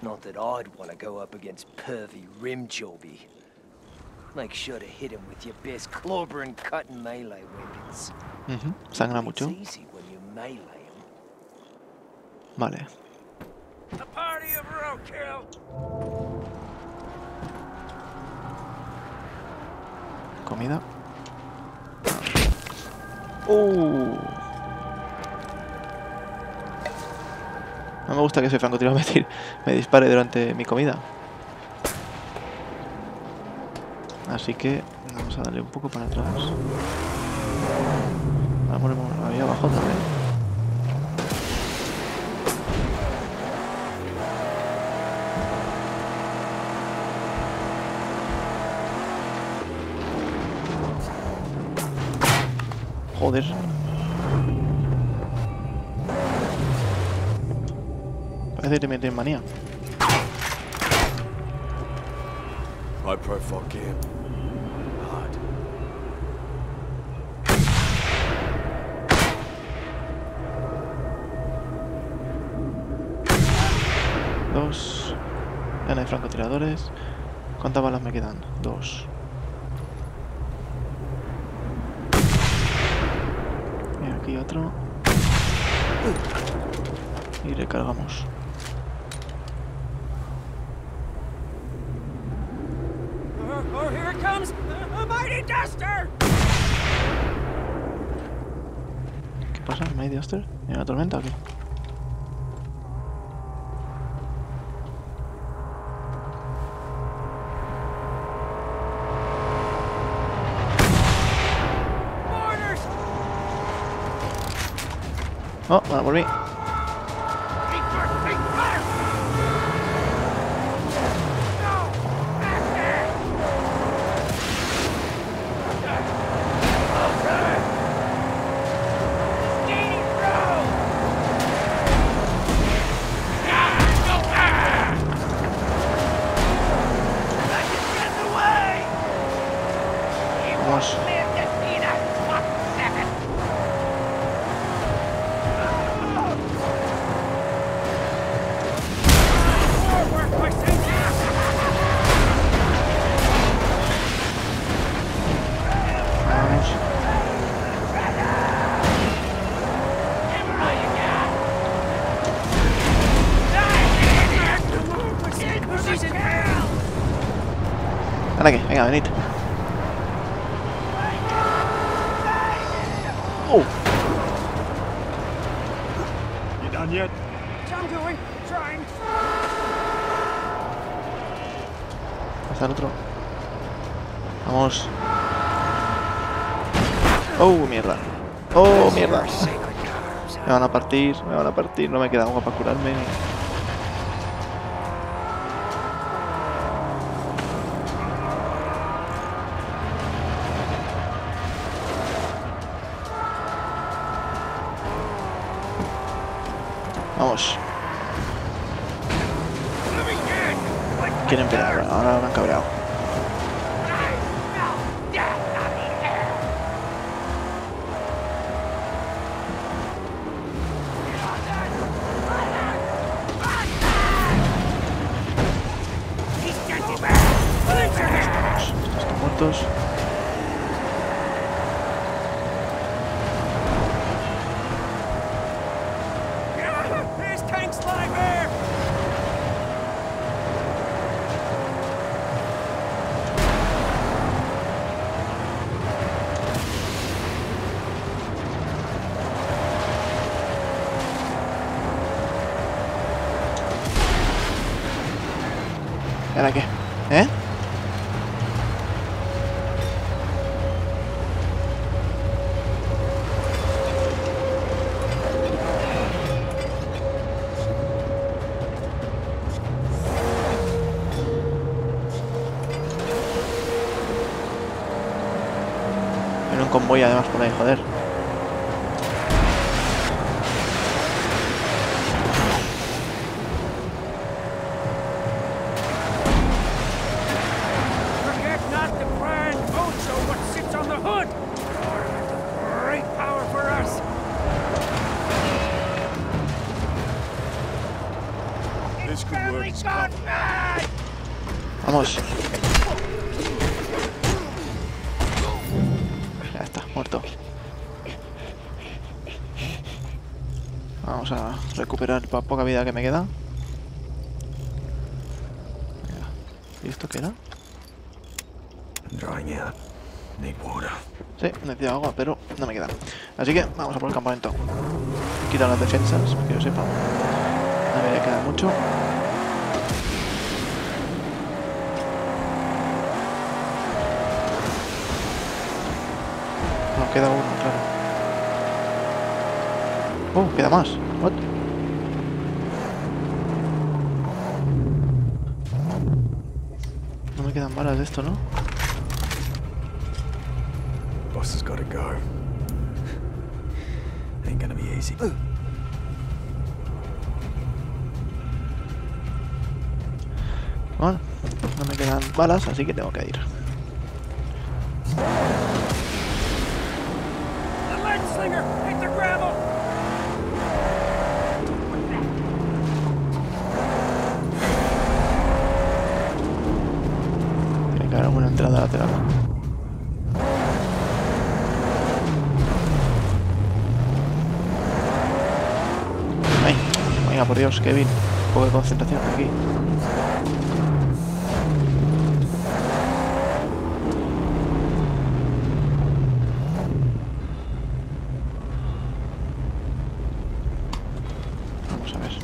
Not that I'd want to go up against pervy Rimjobi. Make sure to hit him with your best clobber and cutting melee weapons. Sangra mucho. It's easy when you melee him. Vale. A party of roadkill. Comida. No me gusta que ese francotirador me dispare durante mi comida. Así que vamos a darle un poco para atrás. Vamos ahí abajo también. Joder. Parece que me tienen manía. High profile camp. Hard. Dos. Ya no hay francotiradores. ¿Cuántas balas me quedan? Dos. Y aquí otro. Y recargamos. Oh, here it comes! A mighty duster! ¿Qué pasa? ¿Mighty Duster? ¿Hay una tormenta o qué? Oh, bueno, volví. Vamos. Anda aquí, venga, venid. Oh. You done yet? I'm doing, trying. Hasta el otro. Vamos. Oh, mierda. Oh, mierda. Me van a partir, me van a partir. No me queda agua para curarme. Vamos. Quieren pelear, ahora me han cabreado. Están muertos. ¿Y ahora qué? ¿Eh? Viene un convoy además por ahí, joder. This could work as cover. Vamos. Ya está, muerto. Vamos a recuperar la poca vida que me queda. ¿Y esto qué era? I'm drying out. Need water. Sí, necesito agua, pero no me queda. Así que vamos a por el campamento. Quitar las defensas, que yo sepa. No debería quedar mucho. No, queda uno, claro. Queda más. What? No me quedan balas de esto, ¿no? Boss has got to go. Ain't gonna be easy. Bueno, no me quedan balas, así que tengo que ir. Tiene que haber alguna entrada lateral. Ay, venga, por Dios, Kevin. Un poco de concentración aquí. Vamos a ver.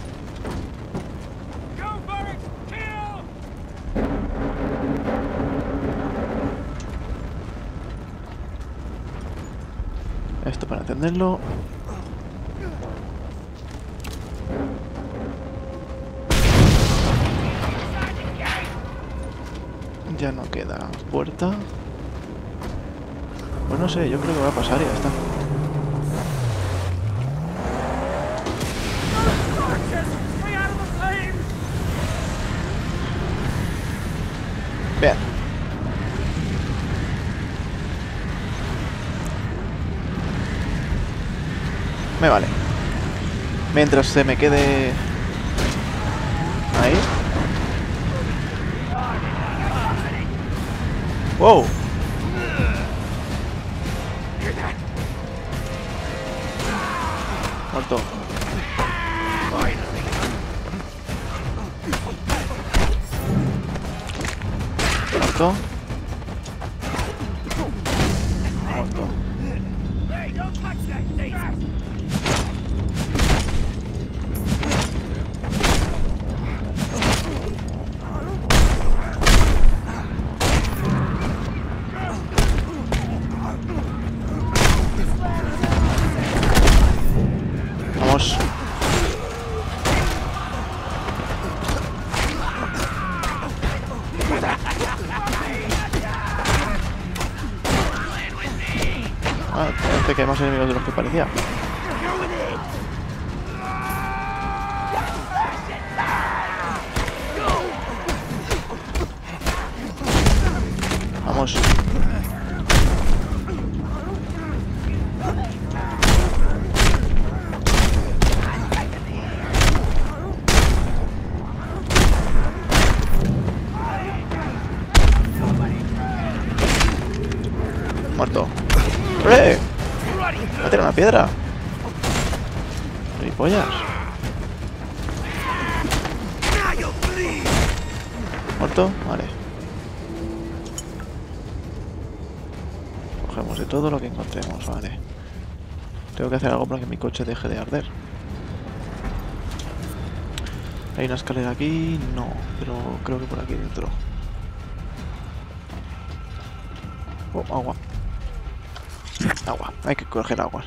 Esto para encenderlo. Ya no queda puerta. Pues no sé, yo creo que va a pasar y ya está. Bien. Me vale. Mientras se me quede ahí. ¡Wow! Muerto. Muerto. Muerto. Vamos. Parece que hay más enemigos de los que parecía. Vamos. Muerto. ¡Eh! ¡Me ha tirado una piedra! ¡Pollas! ¿Muerto? Vale. Cogemos de todo lo que encontremos, vale. Tengo que hacer algo para que mi coche deje de arder. ¿Hay una escalera aquí? No, pero creo que por aquí dentro. Oh, agua. Agua, hay que coger agua.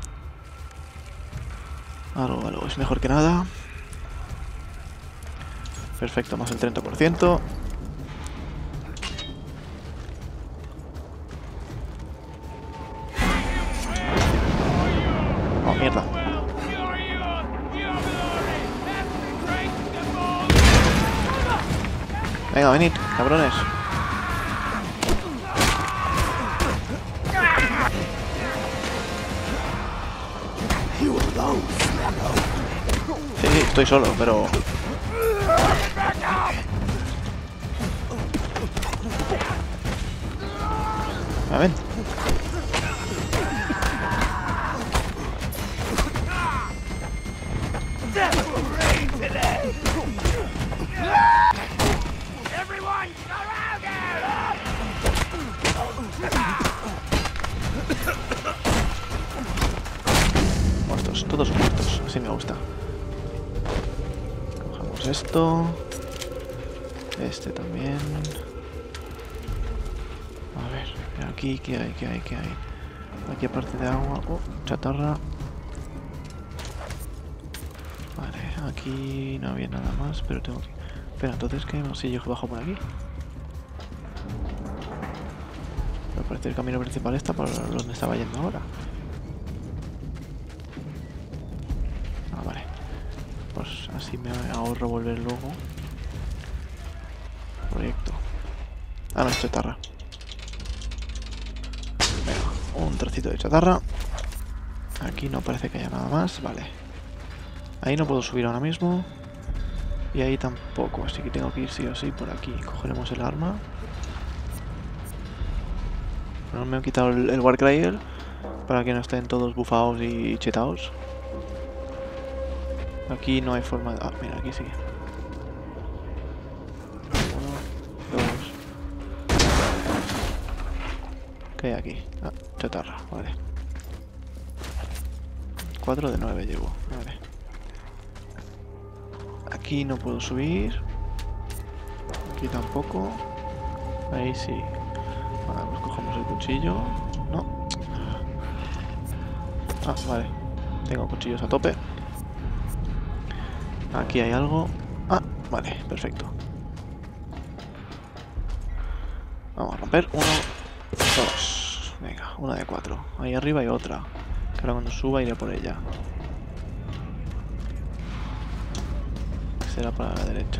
Algo, es mejor que nada. Perfecto, más el 30%. Oh, mierda. Venga, venid, cabrones. Sí, estoy solo, pero A ver. Muertos, todos muertos, así me gusta. Cogemos esto. Este también. A ver, aquí, ¿qué hay? ¿Qué hay? ¿Qué hay? Aquí aparte de agua. Oh, chatarra. Vale, aquí no había nada más, pero tengo que... Espera, entonces, ¿qué? Si yo bajo por aquí. Me parece el camino principal está para donde estaba yendo ahora. Ah, vale. Pues así me ahorro volver luego. Proyecto. Ah, no, es chatarra. Venga, un trocito de chatarra. Aquí no parece que haya nada más. Vale. Ahí no puedo subir ahora mismo. Y ahí tampoco, así que tengo que ir sí o sí por aquí. Cogeremos el arma. No me he quitado el Warcry para que no estén todos bufados y chetados. Aquí no hay forma de... Ah, mira, aquí sí. 1, 2. ¿Qué hay aquí? Ah, chatarra, vale. 4 de 9 llevo, vale. Aquí no puedo subir. Aquí tampoco. Ahí sí. Vale, pues cogemos el cuchillo. No. Ah, vale. Tengo cuchillos a tope. Aquí hay algo. Ah, vale, perfecto. Vamos a romper. 1, 2. Venga, una de 4. Ahí arriba hay otra. Que ahora cuando suba iré por ella. Será para la derecha.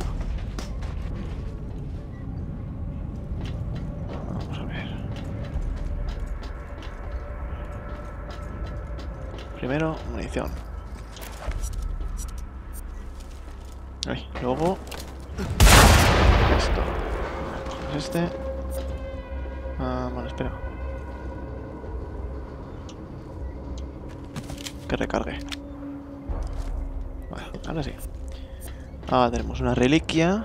Vamos a ver. Primero, munición. Ay, luego... esto. Cogemos este. Ah, bueno, espera. Que recargue. Vale, ahora sí. Ahora tenemos una reliquia.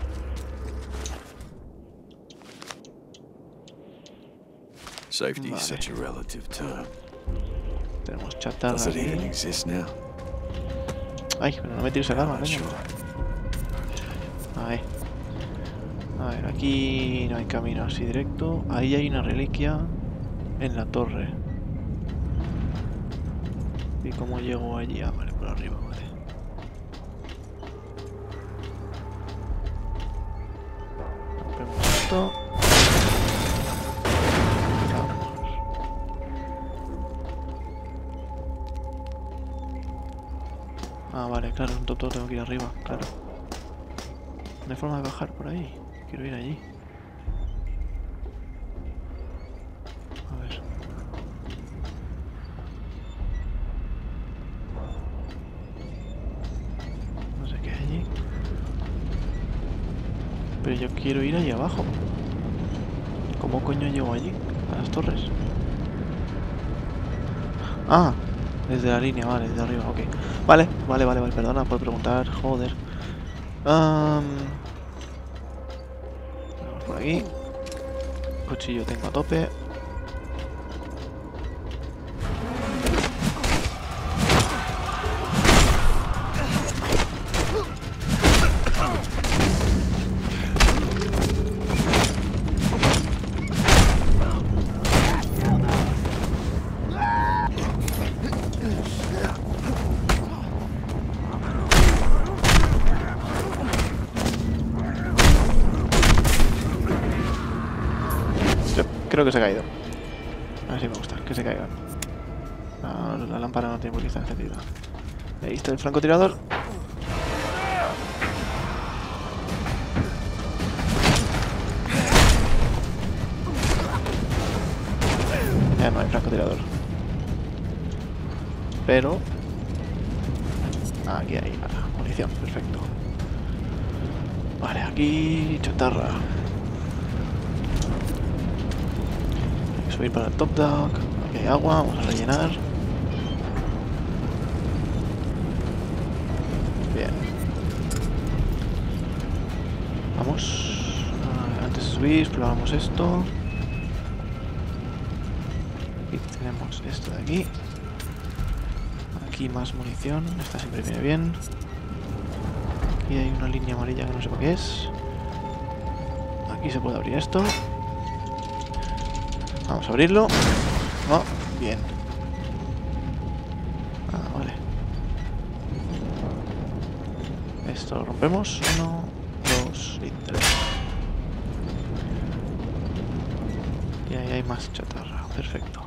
Safety Vale. is such a relative term. Tenemos chatarra Does it even aquí. exist now? Ay, pero no me tires el arma, Not coño. sure. Ahí. A ver, aquí no hay camino así directo. Ahí hay una reliquia en la torre. ¿Y cómo llego allí? Ah, vale, por arriba, vale. Rompemos esto. Vamos. Ah, vale, claro, un toto tengo que ir arriba, claro. No hay forma de bajar por ahí. Quiero ir allí. A ver. No sé qué hay allí. Pero yo quiero ir allí abajo. ¿Cómo coño llego allí? A las torres. Ah, desde la línea, vale, desde arriba, ok. Vale, vale, perdona por preguntar, joder. Vamos por aquí. Cuchillo tengo a tope. Creo que se ha caído. Así me gusta, que se caigan. La lámpara no tiene por qué estar encendida. Ahí está el francotirador. Ya no hay francotirador. Pero... aquí hay munición, perfecto. Vale, aquí chatarra. Hay que subir para el top dock. Aquí hay agua, vamos a rellenar. Bien. Vamos. Antes de subir, exploramos esto. Aquí tenemos esto de aquí. Aquí más munición. Esta siempre viene bien. Aquí hay una línea amarilla que no sé por qué es. Aquí se puede abrir esto. Vamos a abrirlo. No, bien. Ah, vale. Esto lo rompemos. 1, 2 y 3. Y ahí hay más chatarra. Perfecto.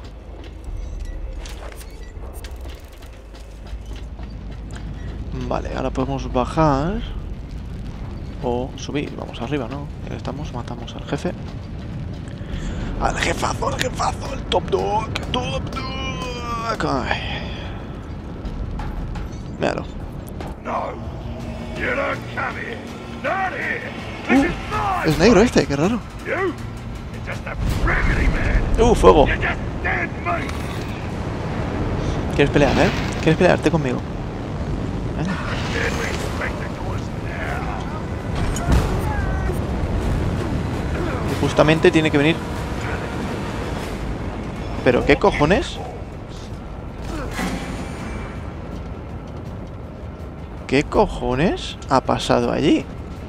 Vale, ahora podemos bajar o subir. Vamos arriba, ¿no? Ya que estamos, matamos al jefe. ¡Al jefazo, el top dog! ¡Top dog! Ay. Míralo. Es negro este, qué raro. Fuego. ¿Quieres pelear, ¿Quieres pelearte conmigo? Y justamente tiene que venir. ¿Pero qué cojones? ¿Qué cojones ha pasado allí?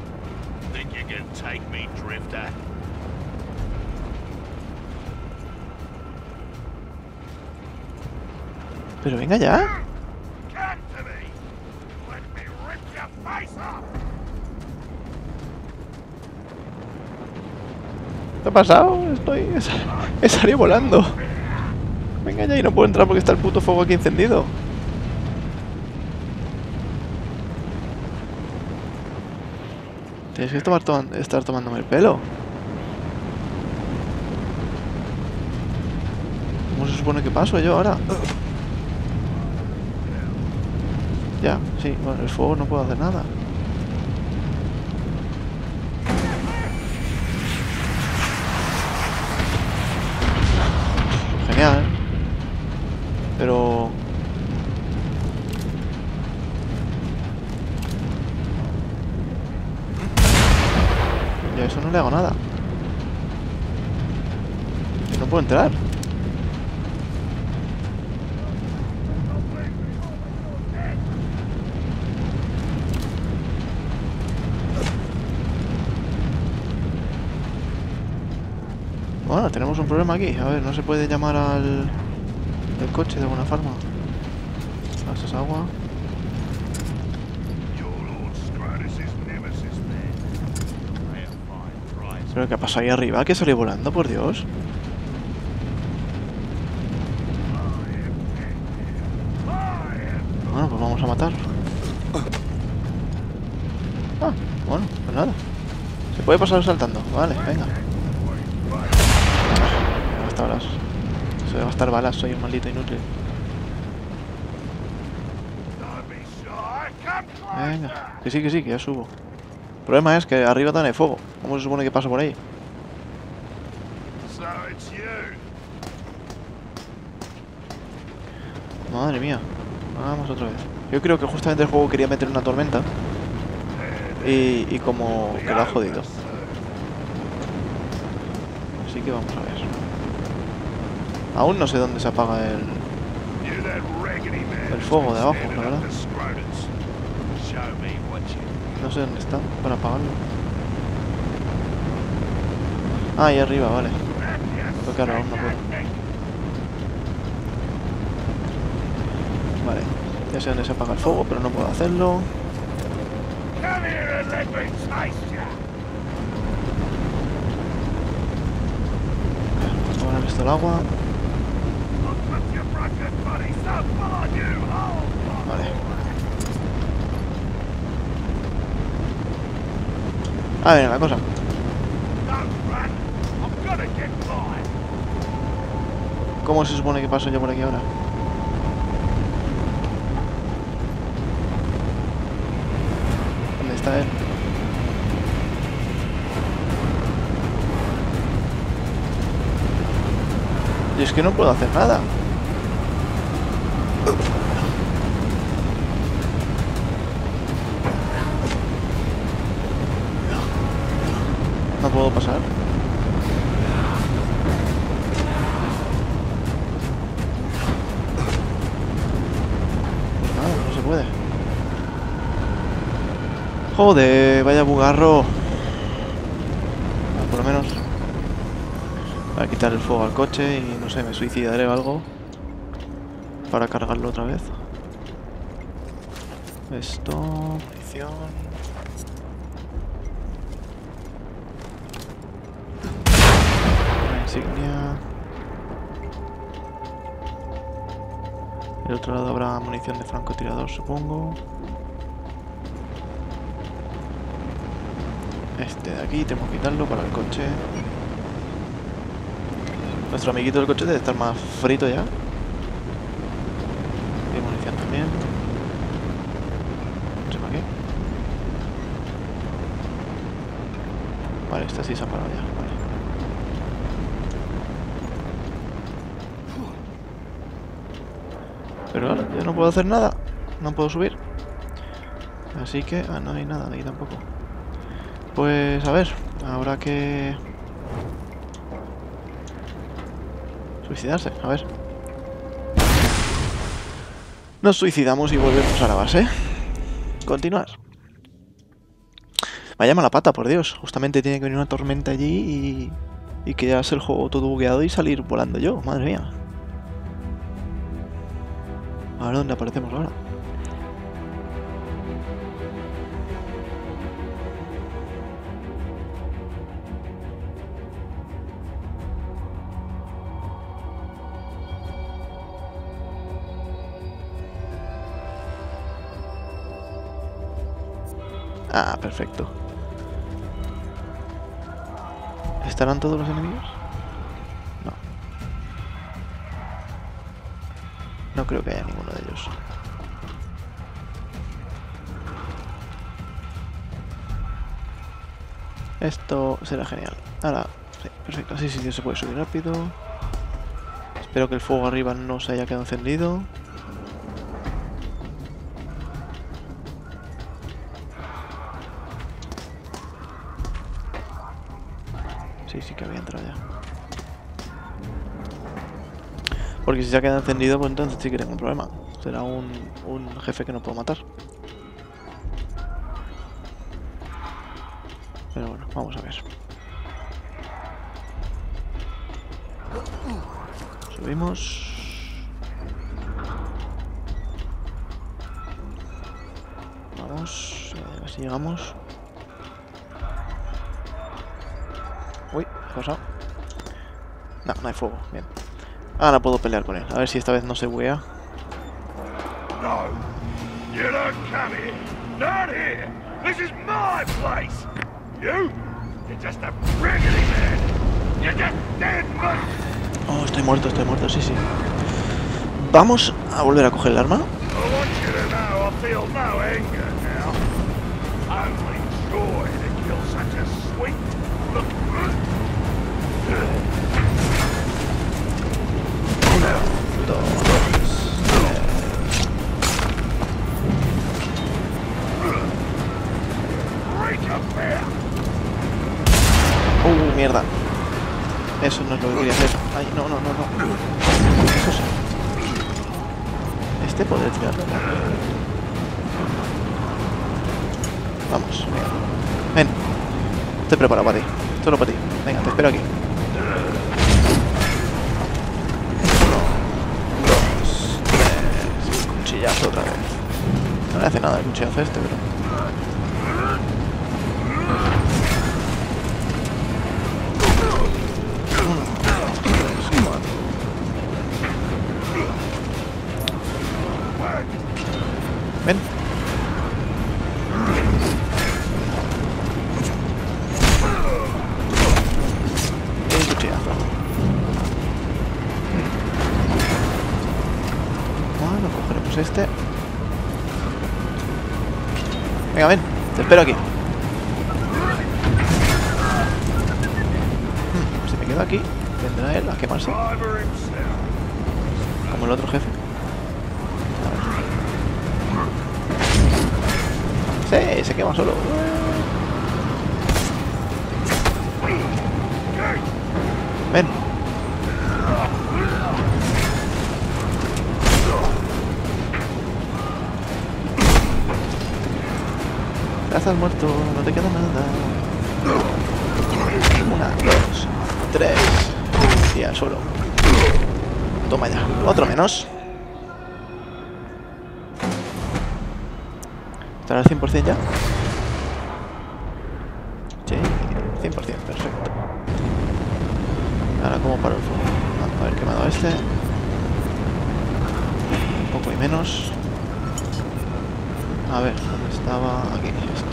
Pero venga ya. ¿Qué ha pasado? He salido volando. Venga ya y no puedo entrar porque está el puto fuego aquí encendido. Tienes que estar tomándome el pelo. ¿Cómo se supone que paso yo ahora? Ya, sí, bueno, el fuego no puedo hacer nada. Genial. Pero... yo a eso no le hago nada. No puedo entrar. Bueno, tenemos un problema aquí. A ver, no se puede llamar al coche de alguna forma. Esto es agua. ¿Pero qué ha pasado ahí arriba? ¿Que salió volando, por Dios? Bueno, pues vamos a matarlo. Ah, bueno, pues nada. Se puede pasar saltando. Vale, venga. Eso de gastar balas, soy un maldito inútil. Venga, que sí, que ya subo. El problema es que arriba también hay fuego. ¿Cómo se supone que paso por ahí? Madre mía. Vamos otra vez. Yo creo que justamente el juego quería meter una tormenta. Y como que lo ha jodido. Así que vamos a ver. Aún no sé dónde se apaga el fuego de abajo, la verdad. No sé dónde está para apagarlo. Ah, ahí arriba, vale. Pero claro, aún no puedo. Vale, ya sé dónde se apaga el fuego, pero no puedo hacerlo. Vamos a poner esto el agua. Vale. Ah, viene la cosa. ¿Cómo se supone que paso yo por aquí ahora? ¿Dónde está él? Y es que no puedo hacer nada. No puedo pasar. Pues nada, no se puede. Joder, vaya bugarro. Por lo menos para quitar el fuego al coche y no sé, me suicidaré o algo para cargarlo otra vez. Esto, munición. Una insignia. Del otro lado habrá munición de francotirador, supongo. Este de aquí tengo que quitarlo para el coche. Nuestro amiguito del coche debe estar más frito ya. Y munición también. No sé para qué. Vale, esta sí se ha parado ya. Vale. Pero ahora ya no puedo hacer nada. No puedo subir. Así que... Ah, no hay nada de ahí tampoco. Pues a ver, habrá que... suicidarse, a ver. Nos suicidamos y volvemos a la base. Continuar. Vaya mala pata, por Dios. Justamente tiene que venir una tormenta allí y quedarse el juego todo bugueado y salir volando yo. Madre mía. A ver dónde aparecemos ahora. Ah, perfecto. ¿Estarán todos los enemigos? No. No creo que haya ninguno de ellos. Esto será genial. Ahora, sí, perfecto. Así sí se puede subir rápido. Espero que el fuego arriba no se haya quedado encendido. Sí que había entrado ya. Porque si se ha quedado encendido, pues entonces sí que tengo un problema. Será un jefe que no puedo matar. Pero bueno, vamos a ver. Subimos. Vamos, a ver si llegamos. Uy, ¿qué ha pasado? No, no hay fuego, bien. Ahora puedo pelear con él, a ver si esta vez no se buguea. No, you don't come here. Not here. This is my place. You're just a rickety man. You're just dead, mate. Oh, estoy muerto, sí, sí. Vamos a volver a coger el arma. I want you to know I feel no anger now. Only joy to kill such a sweet looking. Mierda. Eso no es lo que quería hacer. Ay, no. Eso sí. Este podré tirarlo. Vamos, venga. Ven. Estoy preparado para ti. Solo para ti. Venga, te espero aquí. 1, 2, 3. Cuchillazo otra vez. No le hace nada el cuchillazo este, pero... Ven. Un cuchillazo. Bueno, cogeremos este. Venga, ven. Te espero aquí. Si me quedo aquí, ¿Vendrá él a quemarse? Driver himself. Como el otro jefe. A ver. Sí, se quema solo. Ven. Ya estás muerto, no te queda nada. 1, 2, 3. Y al suelo. Toma ya. Otro menos. ¿Estará al 100% ya? Sí, 100%, perfecto. Ahora, ¿cómo paro el fuego? A ver, quemado este. Un poco y menos. A ver, ¿dónde estaba? Aquí, esto.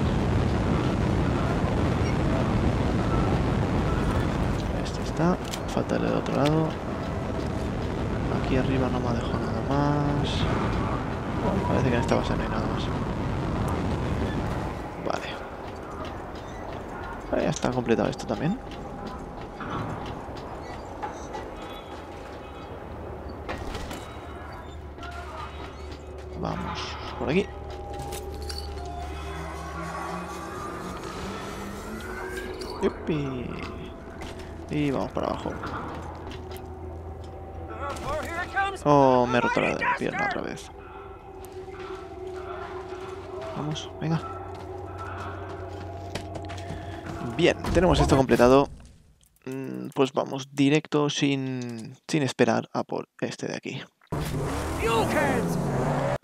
Este está. Falta el del otro lado. Aquí arriba no me ha dejado nada más. Bueno, parece que en esta base no hay nada más. Vale. Ya está completado esto también. Vamos por aquí. ¡Yupi! Y vamos para abajo. Oh, me he roto la pierna otra vez. Vamos, venga. Bien, tenemos esto completado. Pues vamos directo sin esperar a por este de aquí. Fuel cans!